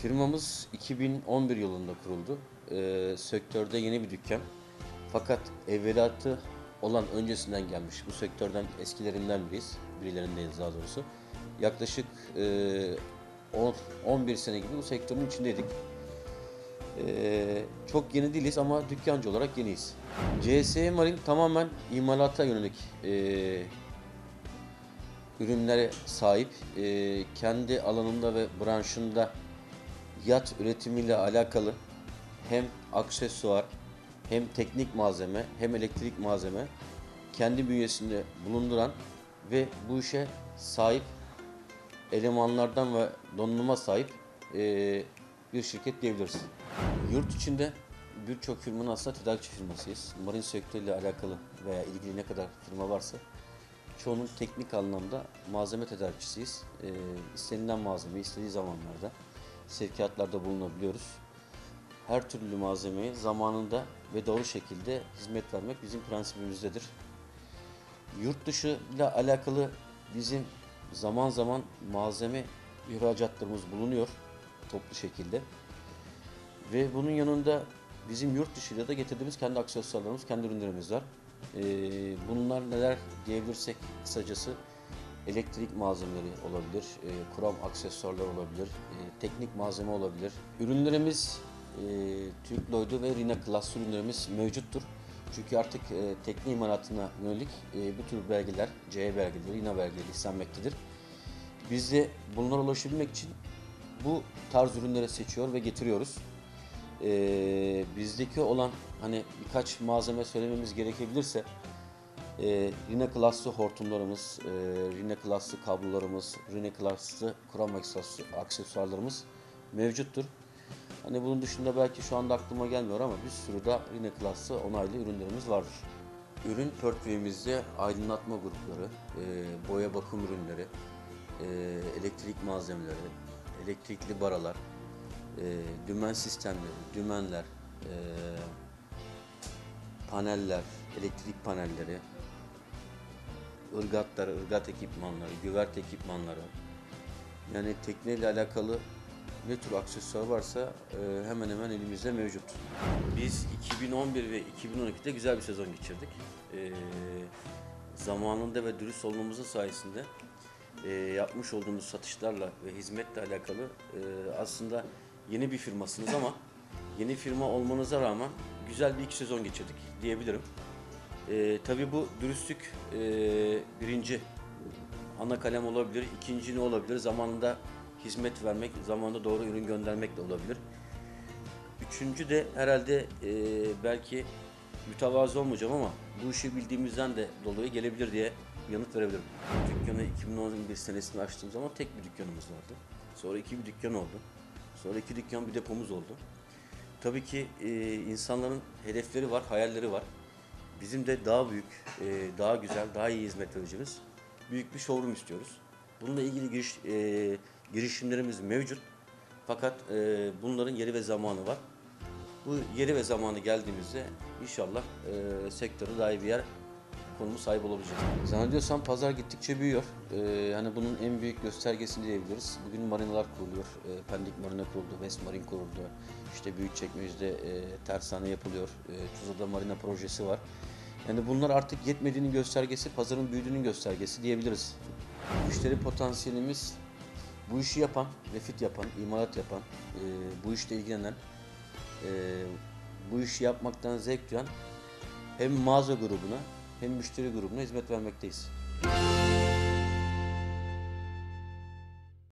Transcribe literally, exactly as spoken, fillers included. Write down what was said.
Firmamız iki bin on bir yılında kuruldu. Ee, sektörde yeni bir dükkan. Fakat evvelatı olan öncesinden gelmiş. Bu sektörden eskilerinden biriyiz. Birilerindeyiz daha doğrusu. Yaklaşık e, on on bir sene gibi bu sektörün içindeydik. Ee, çok yeni değiliz ama dükkancı olarak yeniyiz. C S E Marine tamamen imalata yönelik e, ürünlere sahip. E, kendi alanında ve branşında yat üretimiyle alakalı hem aksesuar, hem teknik malzeme, hem elektrik malzeme kendi bünyesinde bulunduran ve bu işe sahip elemanlardan ve donanıma sahip e, bir şirket diyebiliriz. Yurt içinde birçok firmanın aslında tedarikçi firmasıyız. Marine sektörüyle alakalı veya ilgili ne kadar firma varsa çoğunun teknik anlamda malzeme tedarikçisiyiz. E, istenilen malzeme istediği zamanlarda sevkiyatlarda bulunabiliyoruz. Her türlü malzemeyi zamanında ve doğru şekilde hizmet vermek bizim prensibimizdedir. Yurt dışı ile alakalı bizim zaman zaman malzeme ihracatlarımız bulunuyor toplu şekilde. Ve bunun yanında bizim yurt dışıyla da getirdiğimiz kendi aksesuarlarımız, kendi ürünlerimiz var. Ee, bunlar neler diyebilirsek kısacası elektrik malzemeleri olabilir, e, kuram aksesuarlar olabilir, e, teknik malzeme olabilir. Ürünlerimiz e, Türk Lloyd'u ve Rina Class ürünlerimiz mevcuttur. Çünkü artık e, tekne imalatına yönelik e, bu tür belgeler, C E belgeleri, Rina belgeleri istenmektedir. Biz de bunlara ulaşabilmek için bu tarz ürünleri seçiyor ve getiriyoruz. E, bizdeki olan hani birkaç malzeme söylememiz gerekebilirse e, Rina Class'lı hortumlarımız, e, Rina Class'lı kablolarımız, Rina Class'lı kuram aksesuarlarımız mevcuttur. Hani bunun dışında belki şu anda aklıma gelmiyor ama bir sürü de Rina Class'lı onaylı ürünlerimiz vardır. Ürün portföyümüzde aydınlatma grupları, e, boya bakım ürünleri, e, elektrik malzemeleri, elektrikli baralar, e, dümen sistemleri, dümenler, e, paneller, elektrik panelleri, ırgatlar, ırgat ekipmanları, güvert ekipmanları. Yani tekneyle alakalı ne tür aksesuar varsa e, hemen hemen elimizde mevcut. Biz iki bin on bir ve iki bin on ikide güzel bir sezon geçirdik. E, zamanında ve dürüst olmamızın sayesinde e, yapmış olduğumuz satışlarla ve hizmetle alakalı e, aslında yeni bir firmasınız ama yeni firma olmanıza rağmen güzel bir iki sezon geçirdik diyebilirim. E, tabii bu dürüstlük e, birinci ana kalem olabilir, ikinci ne olabilir? Zamanında hizmet vermek, zamanında doğru ürün göndermek de olabilir. Üçüncü de herhalde e, belki mütevazı olmayacağım ama bu işi bildiğimizden de dolayı gelebilir diye yanıt verebilirim. Dükkanı iki bin on bir senesinde açtığım zaman tek bir dükkanımız vardı. Sonra iki bir dükkan oldu. Sonra iki dükkan bir depomuz oldu. Tabii ki e, insanların hedefleri var, hayalleri var. Bizim de daha büyük, e, daha güzel, daha iyi hizmet vereceğimiz büyük bir showroom istiyoruz. Bununla ilgili giriş, e, girişimlerimiz mevcut. Fakat e, bunların yeri ve zamanı var. Bu yeri ve zamanı geldiğimizde inşallah e, sektörde daha iyi bir yer konumu sahip olabileceğiz. Zannediyorsam pazar gittikçe büyüyor. E, hani bunun en büyük göstergesi diyebiliriz. Bugün marinalar kuruluyor. E, Pendik Marina kuruldu, West Marine kuruldu. İşte Büyükçekmece'de e, tersane yapılıyor. E, Tuzla'da marina projesi var. Yani bunlar artık yetmediğinin göstergesi, pazarın büyüdüğünün göstergesi diyebiliriz. Müşteri potansiyelimiz bu işi yapan, refit yapan, imalat yapan, e, bu işle ilgilenen, e, bu işi yapmaktan zevk duyan hem mağaza grubuna hem müşteri grubuna hizmet vermekteyiz.